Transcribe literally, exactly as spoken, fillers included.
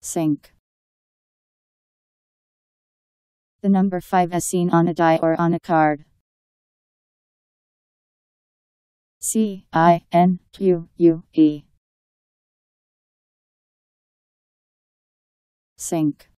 Cinque. The number five as seen on a die or on a card. C I N Q U E. Cinque.